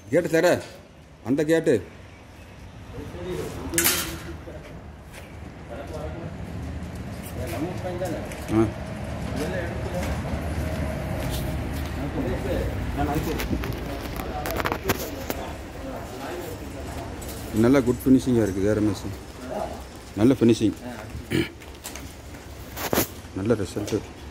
கேட்டு தர அந்த கேட்டு நல்லா குட் ஃபினிஷிங்காக இருக்குது ரமேஷ். நல்ல ஃபினிஷிங், நல்ல ரிசல்ட்டு.